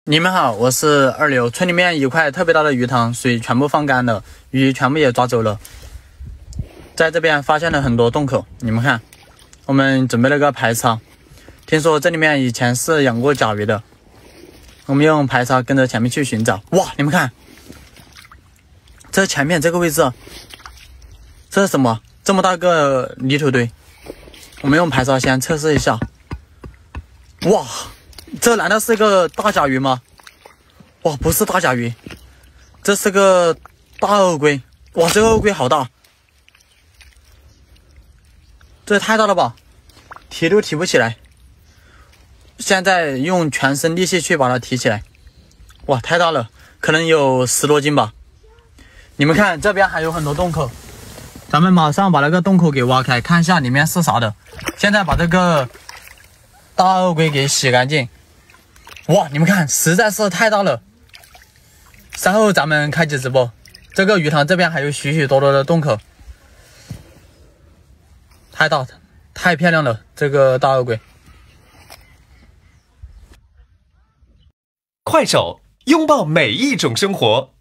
你们好，我是二流。村里面一块特别大的鱼塘，水全部放干了，鱼全部也抓走了。在这边发现了很多洞口，你们看，我们准备了个排插。听说这里面以前是养过甲鱼的，我们用排插跟着前面去寻找。哇，你们看，这前面这个位置，这是什么？这么大个泥土堆，我们用排插先测试一下。哇！这难道是一个大甲鱼吗？哇，不是大甲鱼，这是个大鳄龟。哇，这个鳄龟好大，这也太大了吧，提都提不起来。现在用全身力气去把它提起来。哇，太大了，可能有10多斤吧。你们看这边还有很多洞口，咱们马上把那个洞口给挖开，看一下里面是啥的。现在把这个大鳄龟给洗干净。哇，你们看，实在是太大了。稍后咱们开启直播。这个鱼塘这边还有许许多多的洞口，太大，太漂亮了，这个大鳄龟。 快手，拥抱每一种生活。